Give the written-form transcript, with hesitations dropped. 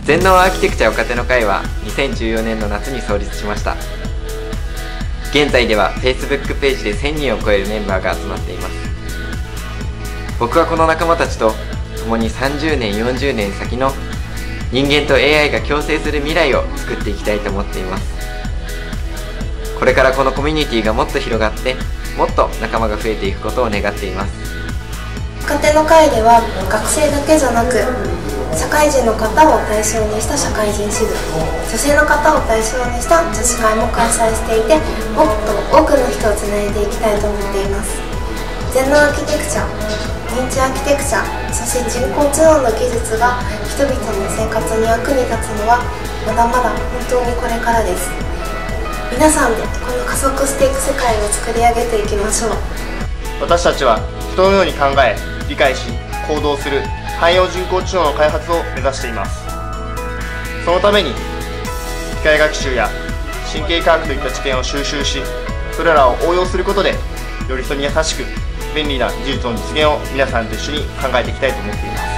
全農アーキテクチャ若手の会は2014年の夏に創立しました。現在では Facebook ページで1000人を超えるメンバーが集まっています。僕はこの仲間たちと共に30年40年先の人間と AI が共生する未来を作っていきたいと思っています。これからこのコミュニティがもっと広がってもっと仲間が増えていくことを願っています。 若手の会では学生だけじゃなく社会人の方を対象にした社会人指導、女性の方を対象にした女子会も開催していて、もっと多くの人をつないでいきたいと思っています。全農アーキテクチャ、認知アーキテクチャ、そして人工知能の技術が人々の生活に役に立つのはまだまだ本当にこれからです。皆さんでこの加速していく世界を作り上げていきましょう。 私たちは人のように考え、理解し、行動する汎用人工知能の開発を目指しています。そのために機械学習や神経科学といった知見を収集し、それらを応用することでより人に優しく便利な技術の実現を皆さんと一緒に考えていきたいと思っています。